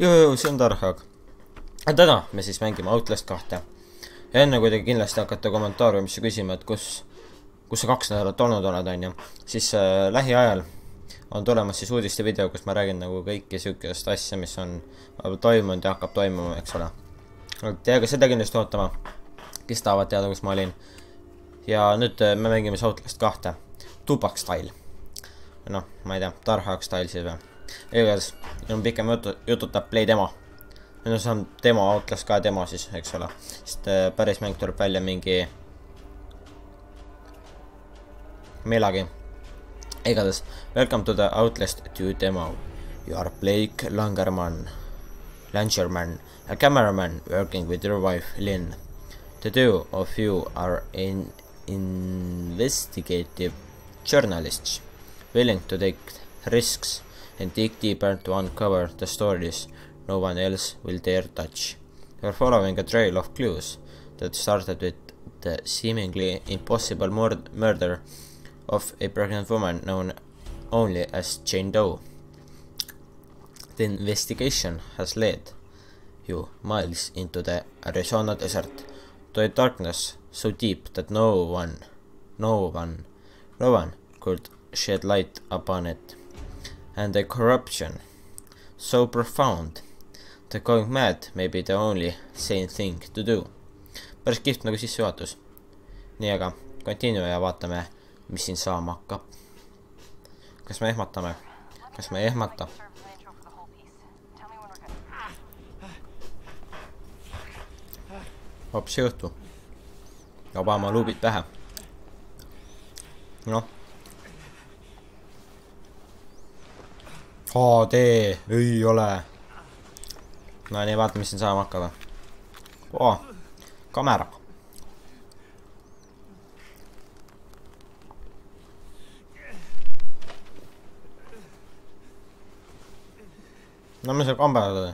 Joo, see on Tarhag. Täna me siis mängime Outlast 2. Ja enne kui te kindlasti hakkate kommentaariumisse küsima, et kus sa 2 nädalat olnud oled, on ju, siis lähiajal on tulemas siis uudiste video, kus ma räägin nagu kõiki sükest asja, mis on toimunud ja hakkab toimuma, eks ole. Te aga seda kindlasti ootama, kes tahavad teada, kus ma olin. Ja nüüd me mängime siis Outlast 2. Tupac style. Noh, ma ei tea, Tarhag style siis või. Igatahes, on pikem jututab play demo. Nüüd on saanud demo, Outlast ka demo siis, eks ole. Sest päris mäng tuleb välja mingi millalgi. Igatahes, welcome to the Outlast 2 demo. You are Blake Langerman, a cameraman working with your wife, Lynn. The two of you are investigative journalists, willing to take risks and dig deeper to uncover the stories no one else will dare touch. You're following a trail of clues that started with the seemingly impossible murder of a pregnant woman known only as Jane Doe. The investigation has led you miles into the Arizona desert, to a darkness so deep that no one could shed light upon it, and a corruption so profound that going mad may be the only sane thing to do. Päris kihvt nagu sissejuhatus. Nii aga, continue ja vaatame, mis siin saama hakkab. Kas me ehmatame? Kas me ei ehmata? Hops jõhtu. Obama luubid pähe. Noh. HD ei ole. No nii, vaata, mis siin saama hakkab. Kamera. No mis see kamera tõi?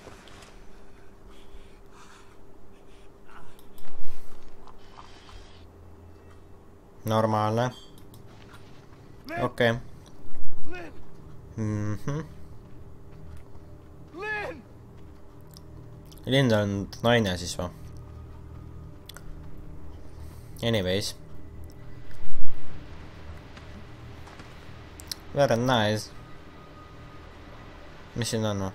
Normaalne. Okei. Lynn on naine siis või? Anyways. Very nice. Mis siin on?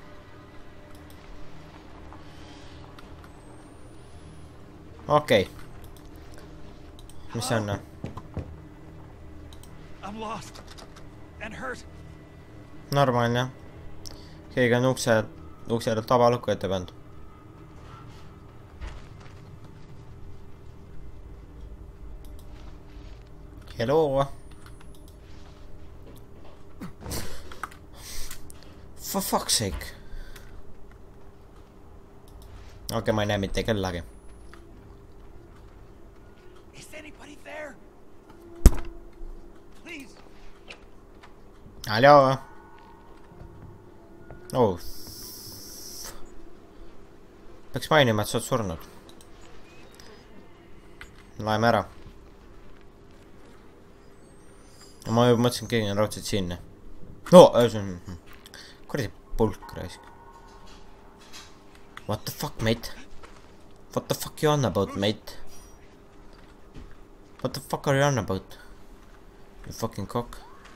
Okei. Mis see on? Normaalne. Keegi on ukse tabalukku ette pannud. Hello. For fuck's sake. Okei, ma ei näe mitte kellagi. Hallo. Oh. Peaks mainima, et sa oled surnud. Laeme ära. Ma juba mõtlesin, et keegi on raudselt siin. No, kuradi pulk raisk. What the fuck, mate? What the fuck you on about, mate? What the fuck are you on about? You fucking cock.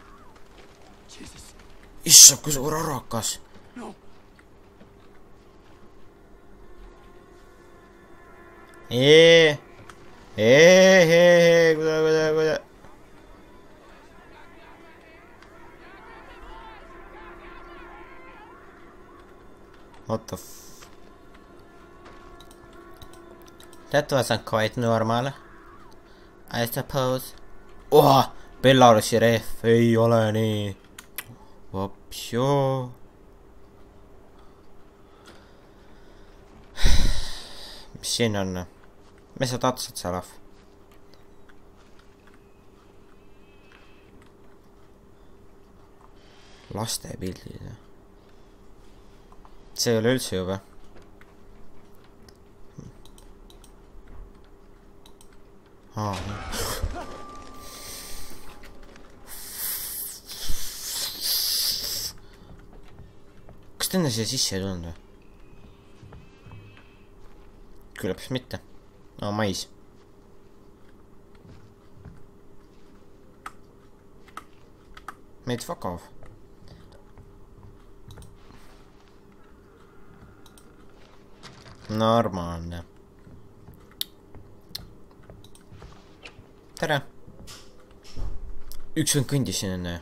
Issab, kui suur arakas. Kuda. What the f... That wasn't quite normal, I suppose. Belarusi ref, ei ole nii. Vapsjo. Mis siin on? Mis sa tatsad seal ahv? Laste pildid. See ei ole üldse ju või? Kas ta enne siia sisse ei tulnud või? külaps mitte. No mais. Meid fuck off. Normaalne. Tere. Üks vend kõndis siin enne.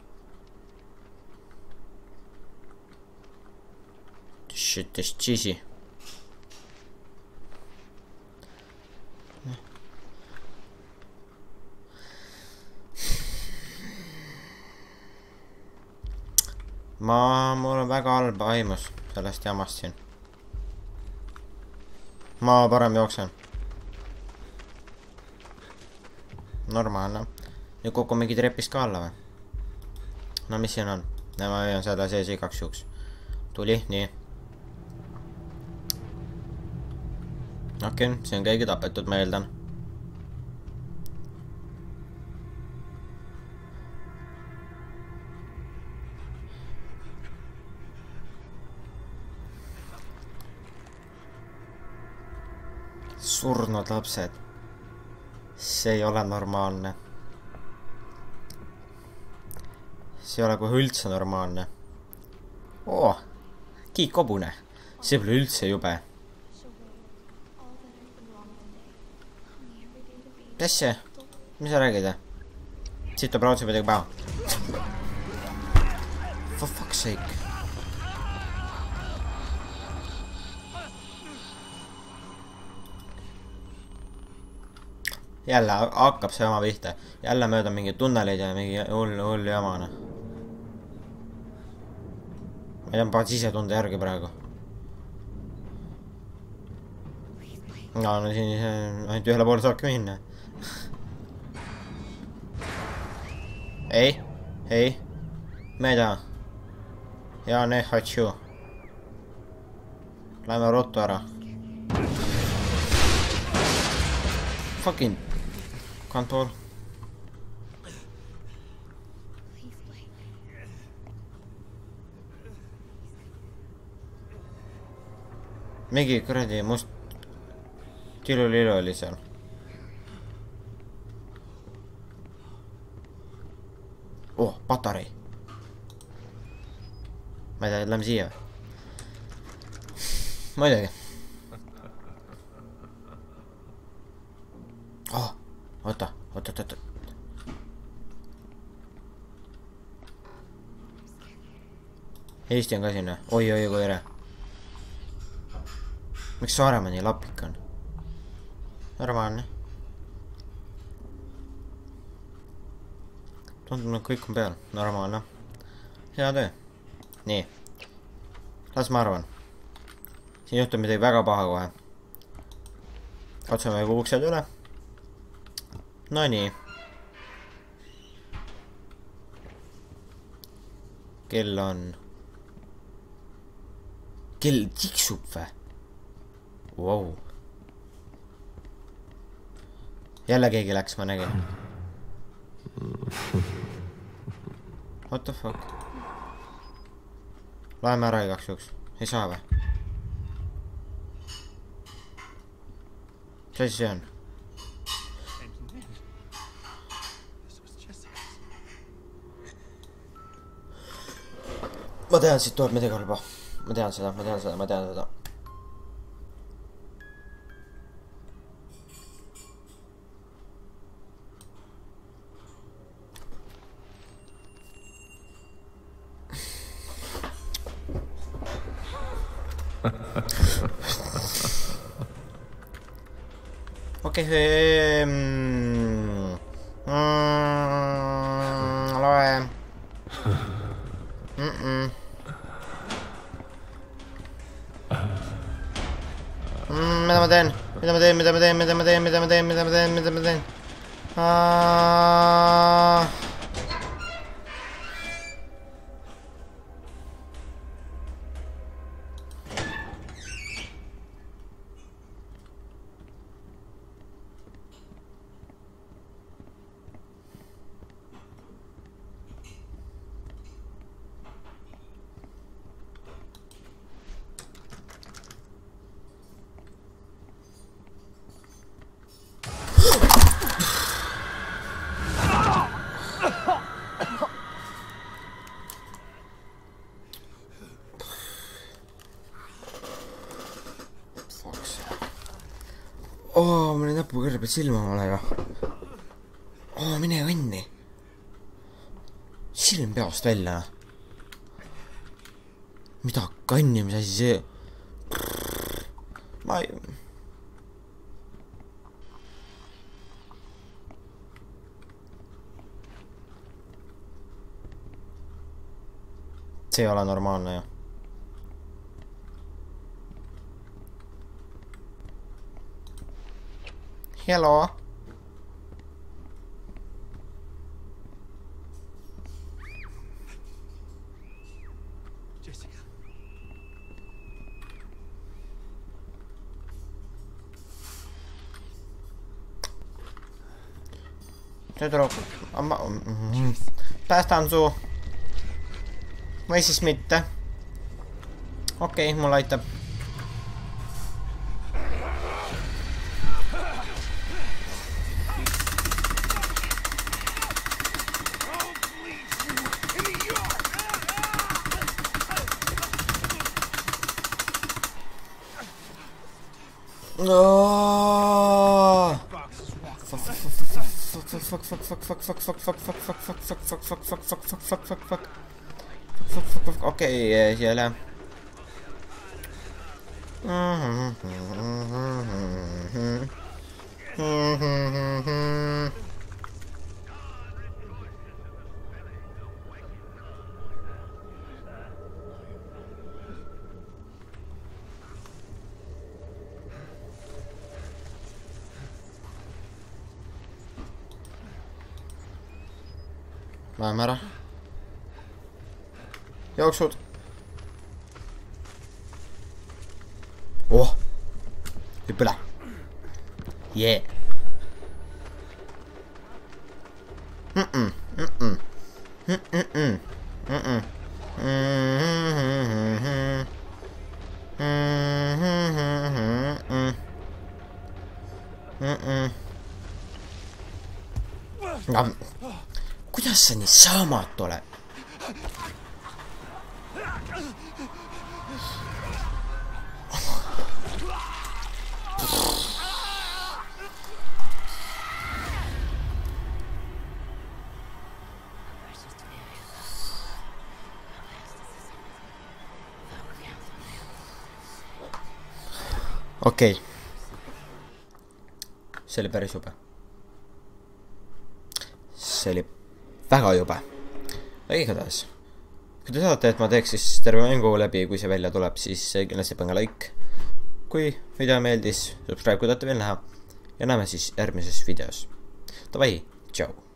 Shit, this cheesy. Mul on väga halb aimus sellest jamast siin. Ma parem jooksen. Normaalne. Nüüd kokku mingi trepist ka alla või? No mis siin on? Ma hoian selle sees igaks juhuks. Tuli, nii. Okei, see on keegi tapetud, ma eeldan. Surnud lapsed. See ei ole normaalne. See ei ole kohe üldse normaalne. Kiikkobune. See pole üldse jube. Mis see? Mis sa räägid? Siit on praegu midagi päeva. For fuck's sake. Jälle hakkab see oma pihta. Jälle mööda mingi tunnelid ja mingi hull jamane. Ma ei tea sisetunde järgi praegu. No siin ainult ühele poole saabki minna. Ei. Me ei taha. Ja ne хочу. Lähme ruttu ära. Fucking kantoor. Mingi kuradi must tilulilu oli seal. Patarei. Ma ei tea, lähme siia või? Muidugi. Oota. Eesti on ka siin või? Oi, kui ere. Miks Saaremaa nii lapik on? Normaalne. Tundub, et kõik on peal. Normaalne. Hea töö. Nii. Las ma arvan. Siin juhtub midagi väga paha kohe. Katsume uksed üle. No nii. Kell on... Kell tiksub või? Wow. Jälle keegi läks, ma nägin. What the fuck? Läheme ära igaks juhuks. Ei saa või? Mis asi see on? Ma tean, siit tuleb midagi halba. Ma tean seda. Okei, loe. Mida ma teen? näpukõrbed silma mulle ja mine õnni. Silm peast välja. Mida kanni, mis asi see? Ma ei... See ei ole normaalne ju. Hello. Jessica. Tüdruk, päästan su. Või siis mitte. Okei, mul aitab. Okei, siellä. Läheme ära. Jooksud. Hüppe üle. Jee. Kuidas sa nii saamatu oled? Okei. See oli päris jube. See oli väga jube. Igatahes. Kui te tahate, et ma teeks siis terve mängu läbi, kui see välja tuleb, siis kindlasti pange like. Kui video meeldis, subscribe, kui tahate veel näha. Ja näeme siis järgmises videos. Davai, tšau.